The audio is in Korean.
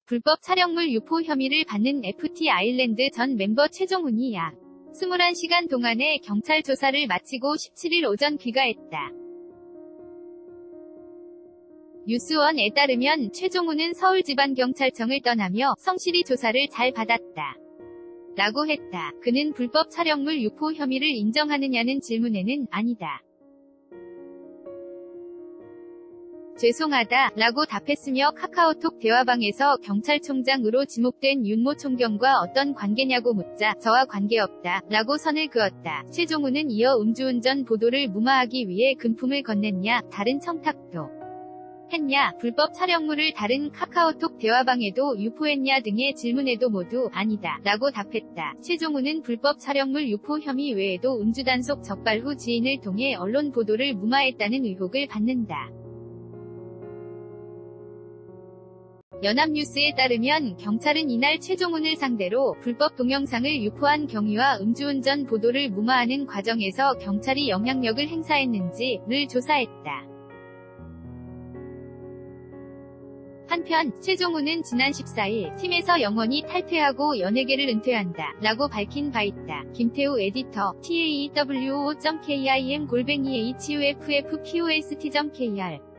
불법 촬영물 유포 혐의를 받는 FT 아일랜드 전 멤버 최종훈이 약 21시간 동안의 경찰 조사를 마치고 17일 오전 귀가했다. 뉴스원에 따르면 최종훈은 서울지방경찰청을 떠나며 성실히 조사를 잘 받았다. 라고 했다. 그는 불법 촬영물 유포 혐의를 인정하느냐는 질문에는 아니다. 죄송하다 라고 답했으며 카카오톡 대화방에서 경찰총장으로 지목된 윤모 총경과 어떤 관계냐고 묻자 저와 관계없다 라고 선을 그었다. 최종훈은 이어 음주운전 보도를 무마하기 위해 금품을 건넸냐, 다른 청탁도 했냐, 불법 촬영물을 다른 카카오톡 대화방에도 유포했냐 등의 질문에도 모두 아니다 라고 답했다. 최종훈은 불법 촬영물 유포 혐의 외에도 음주단속 적발 후 지인을 통해 언론 보도를 무마했다는 의혹을 받는다. 연합뉴스에 따르면 경찰은 이날 최종훈을 상대로 불법 동영상을 유포한 경위와 음주운전 보도를 무마하는 과정에서 경찰이 영향력을 행사했는지를 조사했다. 한편 최종훈은 지난 14일 팀에서 영원히 탈퇴하고 연예계를 은퇴한다 라고 밝힌 바 있다. 김태우 에디터 tawo.kim-huffpost.kr